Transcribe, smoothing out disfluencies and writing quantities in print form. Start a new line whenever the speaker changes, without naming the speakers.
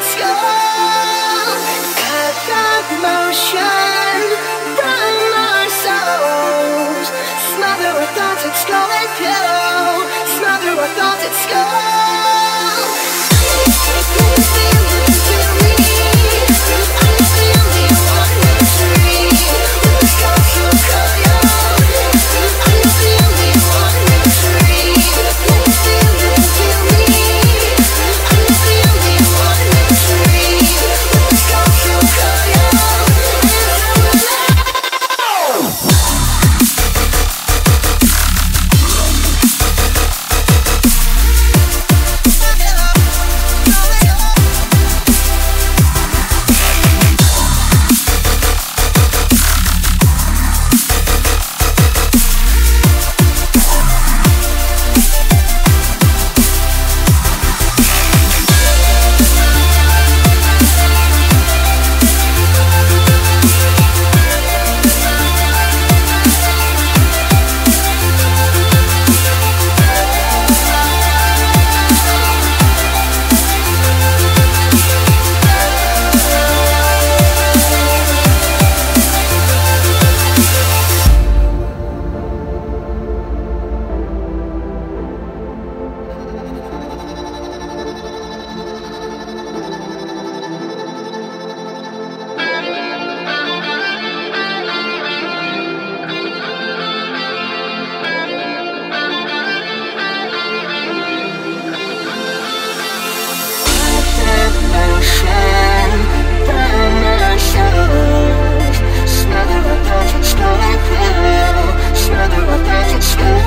it's gone. Cut the motion from our souls. Smother our thoughts, it's going pure. Smother our thoughts, it's gone. Feel me. I'm the only one who's free. With the sky so cold. I'm the only one who's free. Feel me. I'm the only one who's free. With the sky so cold. Smother our thoughts, it's going pure. Smother our thoughts, it's going